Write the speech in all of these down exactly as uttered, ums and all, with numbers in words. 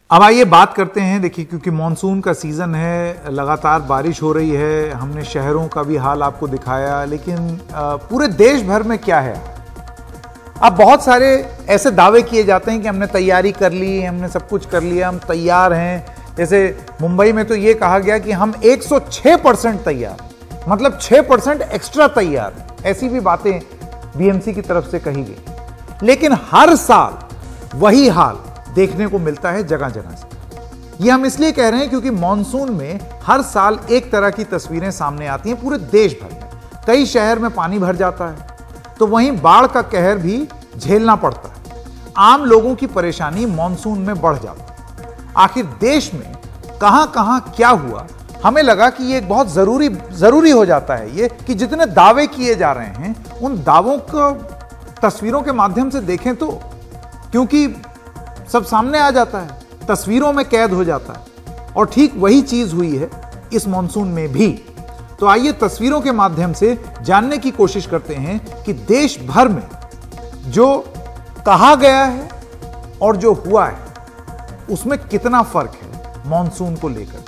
अब आइए बात करते हैं। देखिए, क्योंकि मानसून का सीजन है, लगातार बारिश हो रही है, हमने शहरों का भी हाल आपको दिखाया, लेकिन पूरे देश भर में क्या है। अब बहुत सारे ऐसे दावे किए जाते हैं कि हमने तैयारी कर ली, हमने सब कुछ कर लिया, हम तैयार हैं। जैसे मुंबई में तो ये कहा गया कि हम एक सौ छह परसेंट तैयार, मतलब छह परसेंट एक्स्ट्रा तैयार। ऐसी भी बातें बीएमसी की तरफ से कही गई, लेकिन हर साल वही हाल देखने को मिलता है जगह जगह से। ये हम इसलिए कह रहे हैं क्योंकि मॉनसून में हर साल एक तरह की तस्वीरें सामने आती हैं पूरे देश भर में। कई शहर में पानी भर जाता है, तो वहीं बाढ़ का कहर भी झेलना पड़ता है। आम लोगों की परेशानी मॉनसून में बढ़ जाती है। आखिर देश में कहां कहां क्या हुआ, हमें लगा कि ये बहुत जरूरी जरूरी हो जाता है ये कि जितने दावे किए जा रहे हैं उन दावों को तस्वीरों के माध्यम से देखें, तो क्योंकि सब सामने आ जाता है, तस्वीरों में कैद हो जाता है। और ठीक वही चीज हुई है इस मॉनसून में भी। तो आइए तस्वीरों के माध्यम से जानने की कोशिश करते हैं कि देश भर में जो कहा गया है और जो हुआ है उसमें कितना फर्क है मॉनसून को लेकर।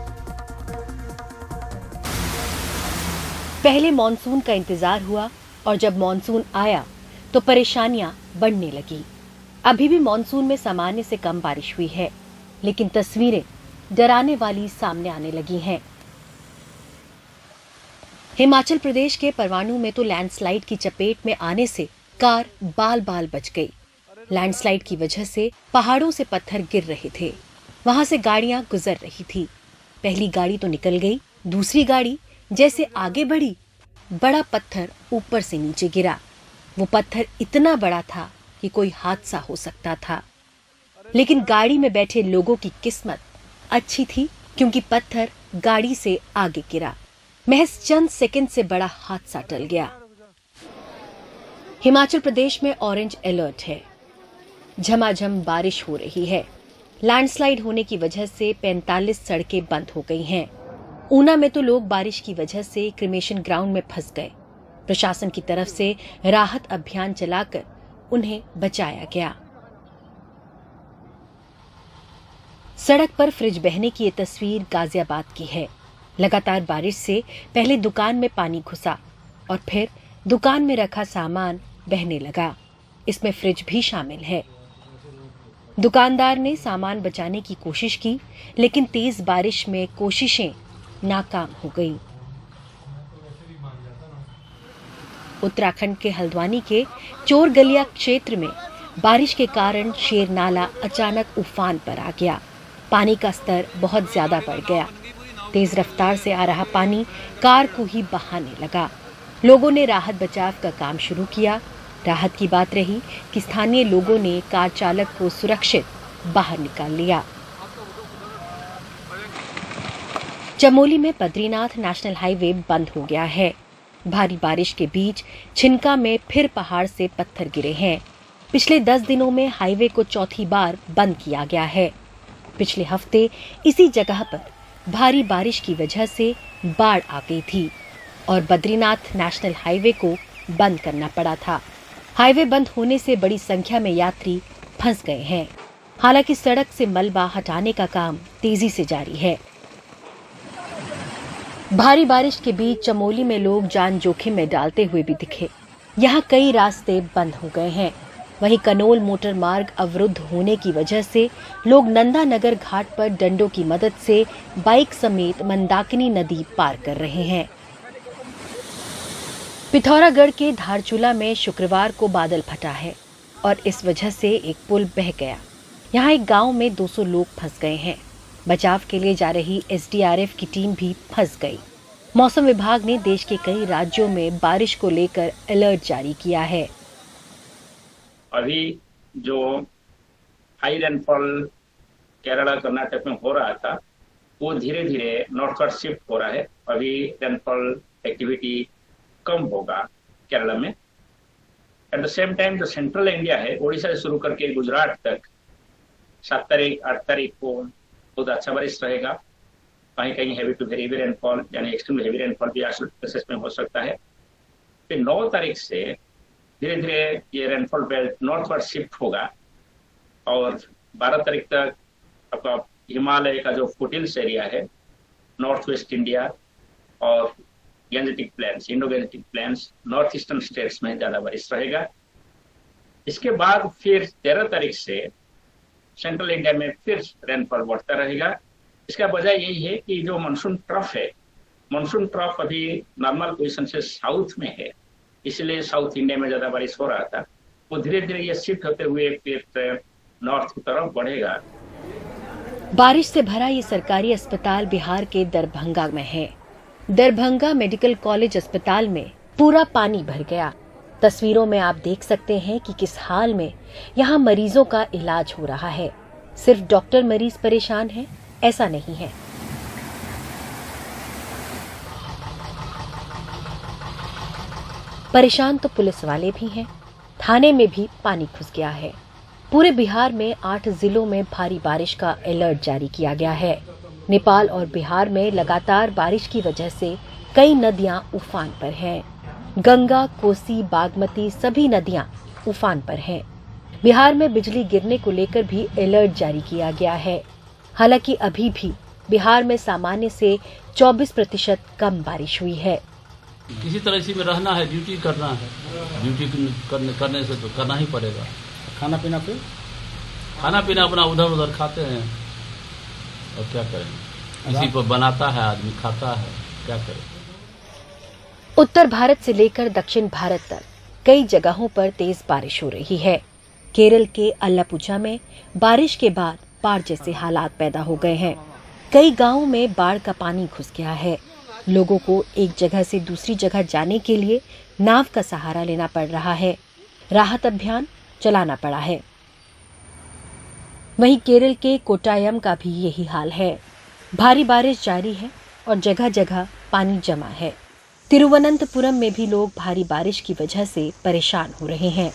पहले मॉनसून का इंतजार हुआ और जब मॉनसून आया तो परेशानियां बढ़ने लगी। अभी भी मॉनसून में सामान्य से कम बारिश हुई है, लेकिन तस्वीरें डराने वाली सामने आने लगी हैं। हिमाचल प्रदेश के परवाणु में तो लैंडस्लाइड की चपेट में आने से कार बाल बाल बच गई। लैंडस्लाइड की वजह से पहाड़ों से पत्थर गिर रहे थे, वहां से गाड़ियां गुजर रही थी। पहली गाड़ी तो निकल गई, दूसरी गाड़ी जैसे आगे बढ़ी, बड़ा पत्थर ऊपर से नीचे गिरा। वो पत्थर इतना बड़ा था कि कोई हादसा हो सकता था, लेकिन गाड़ी में बैठे लोगों की किस्मत अच्छी थी क्योंकि पत्थर गाड़ी से आगे गिरा। महज चंद सेकंड से बड़ा हादसा टल गया। हिमाचल प्रदेश में ऑरेंज अलर्ट है। झमाझम बारिश हो रही है। लैंडस्लाइड होने की वजह से पैंतालीस सड़कें बंद हो गई हैं। ऊना में तो लोग बारिश की वजह से क्रिमेशन ग्राउंड में फंस गए। प्रशासन की तरफ से राहत अभियान चलाकर उन्हें बचाया गया। सड़क पर फ्रिज बहने की ये तस्वीर गाजियाबाद की है। लगातार बारिश से पहले दुकान में पानी घुसा और फिर दुकान में रखा सामान बहने लगा। इसमें फ्रिज भी शामिल है। दुकानदार ने सामान बचाने की कोशिश की, लेकिन तेज बारिश में कोशिशें नाकाम हो गई। उत्तराखंड के हल्द्वानी के चोरगलिया क्षेत्र में बारिश के कारण शेर नाला अचानक उफान पर आ गया। पानी का स्तर बहुत ज्यादा बढ़ गया। तेज रफ्तार से आ रहा पानी कार को ही बहाने लगा। लोगों ने राहत बचाव का काम शुरू किया। राहत की बात रही कि स्थानीय लोगों ने कार चालक को सुरक्षित बाहर निकाल लिया। चमोली में बद्रीनाथ नेशनल हाईवे बंद हो गया है। भारी बारिश के बीच छिनका में फिर पहाड़ से पत्थर गिरे हैं। पिछले दस दिनों में हाईवे को चौथी बार बंद किया गया है। पिछले हफ्ते इसी जगह पर भारी बारिश की वजह से बाढ़ आ गई थी और बद्रीनाथ नेशनल हाईवे को बंद करना पड़ा था। हाईवे बंद होने से बड़ी संख्या में यात्री फंस गए हैं। हालांकि सड़क से मलबा हटाने का काम तेजी से जारी है। भारी बारिश के बीच चमोली में लोग जान जोखिम में डालते हुए भी दिखे। यहाँ कई रास्ते बंद हो गए हैं। वहीं कनोल मोटर मार्ग अवरुद्ध होने की वजह से लोग नंदानगर घाट पर डंडों की मदद से बाइक समेत मंदाकिनी नदी पार कर रहे हैं। पिथौरागढ़ के धारचूला में शुक्रवार को बादल फटा है और इस वजह से एक पुल बह गया। यहाँ एक गांव में दो सौ लोग फंस गए हैं। बचाव के लिए जा रही एस डी आर एफ की टीम भी फंस गई। मौसम विभाग ने देश के कई राज्यों में बारिश को लेकर अलर्ट जारी किया है। अभी जो हाई रेनफॉल केरला कर्नाटक में हो रहा था वो धीरे धीरे नॉर्थवर्ड शिफ्ट हो रहा है। अभी रेनफॉल एक्टिविटी कम होगा केरला में। एट द सेम टाइम जो सेंट्रल इंडिया है, उड़ीसा से शुरू करके गुजरात तक सात तारीख आठ तारीख को बहुत अच्छा बारिश रहेगा। कहीं कहीं heavy to very heavy rainfall यानी एक्सट्रीम हेवी रेनफॉल भी प्लेसेस में हो सकता है। फिर नौ तारीख से धीरे धीरे ये रेनफॉल बेल्ट नॉर्थवर्ड शिफ्ट होगा और बारह तारीख तक आपका हिमालय का जो फुटिल्स एरिया है, नॉर्थ वेस्ट इंडिया और Gangetic plains, Indo Gangetic plains, north eastern states में ज्यादा बारिश रहेगा। इसके बाद फिर तेरह तारीख से सेंट्रल इंडिया में फिर रेनफॉल बढ़ता रहेगा। इसका वजह यही है कि जो मानसून ट्रफ है, मानसून ट्रफ अभी नॉर्मल पोजीशन से साउथ में है, इसलिए साउथ इंडिया में ज्यादा बारिश हो रहा था, वो धीरे धीरे ये शिफ्ट होते हुए फिर नॉर्थ की तरफ बढ़ेगा। बारिश से भरा ये सरकारी अस्पताल बिहार के दरभंगा में है। दरभंगा मेडिकल कॉलेज अस्पताल में पूरा पानी भर गया। तस्वीरों में आप देख सकते हैं कि किस हाल में यहाँ मरीजों का इलाज हो रहा है। सिर्फ डॉक्टर मरीज परेशान है ऐसा नहीं है। परेशान तो पुलिस वाले भी हैं। थाने में भी पानी घुस गया है। पूरे बिहार में आठ जिलों में भारी बारिश का अलर्ट जारी किया गया है। नेपाल और बिहार में लगातार बारिश की वजह से कई नदियां उफान पर हैं। गंगा, कोसी, बागमती सभी नदियां उफान पर हैं। बिहार में बिजली गिरने को लेकर भी अलर्ट जारी किया गया है। हालांकि अभी भी बिहार में सामान्य से चौबीस प्रतिशत कम बारिश हुई है। किसी तरह इसी में रहना है, ड्यूटी करना है। ड्यूटी करने करने से तो करना ही पड़ेगा। खाना पीना पे खाना पीना अपना उधर उधर खाते हैं और क्या करें, इसी पर बनाता है आदमी, खाता है, क्या करें। उत्तर भारत से लेकर दक्षिण भारत तक कई जगहों पर तेज बारिश हो रही है। केरल के अल्लापुझा में बारिश के बाद बाढ़ जैसे हालात पैदा हो गए हैं। कई गांवों में बाढ़ का पानी घुस गया है। लोगों को एक जगह से दूसरी जगह जाने के लिए नाव का सहारा लेना पड़ रहा है। राहत अभियान चलाना पड़ा है। वहीं केरल के कोट्टायम का भी यही हाल है। भारी बारिश जारी है और जगह जगह पानी जमा है। तिरुवनंतपुरम में भी लोग भारी बारिश की वजह से परेशान हो रहे हैं।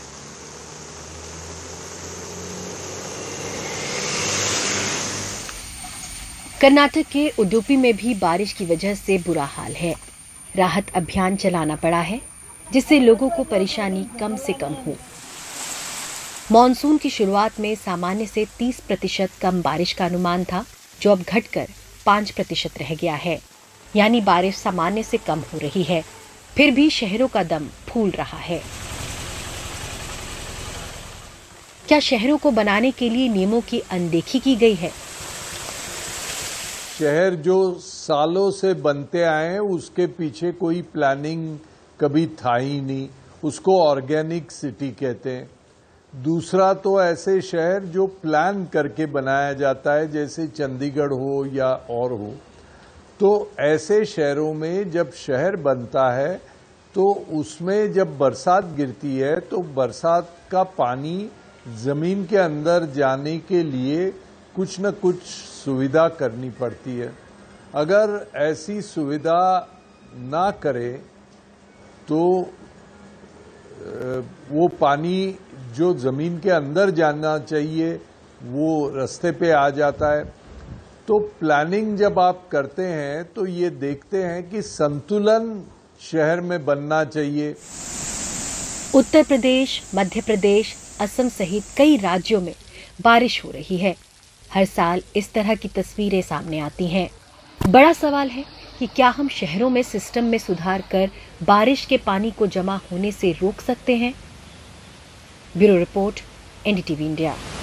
कर्नाटक के उडुपी में भी बारिश की वजह से बुरा हाल है। राहत अभियान चलाना पड़ा है जिससे लोगों को परेशानी कम से कम हो। मॉनसून की शुरुआत में सामान्य से तीस प्रतिशत कम बारिश का अनुमान था, जो अब घटकर पाँच प्रतिशत रह गया है। यानी बारिश सामान्य से कम हो रही है। फिर भी शहरों का दम फूल रहा है। क्या शहरों को बनाने के लिए नियमों की अनदेखी की गई है? शहर जो सालों से बनते आए हैं उसके पीछे कोई प्लानिंग कभी था ही नहीं, उसको ऑर्गेनिक सिटी कहते हैं। दूसरा तो ऐसे शहर जो प्लान करके बनाया जाता है, जैसे चंडीगढ़ हो या और हो, तो ऐसे शहरों में जब शहर बनता है तो उसमें जब बरसात गिरती है तो बरसात का पानी जमीन के अंदर जाने के लिए कुछ न कुछ सुविधा करनी पड़ती है। अगर ऐसी सुविधा ना करे तो वो पानी जो जमीन के अंदर जाना चाहिए वो रास्ते पे आ जाता है। तो प्लानिंग जब आप करते हैं तो ये देखते हैं कि संतुलन शहर में बनना चाहिए। उत्तर प्रदेश, मध्य प्रदेश, असम सहित कई राज्यों में बारिश हो रही है। हर साल इस तरह की तस्वीरें सामने आती हैं। बड़ा सवाल है कि क्या हम शहरों में सिस्टम में सुधार कर बारिश के पानी को जमा होने से रोक सकते हैं? Bureau report, NDTV India.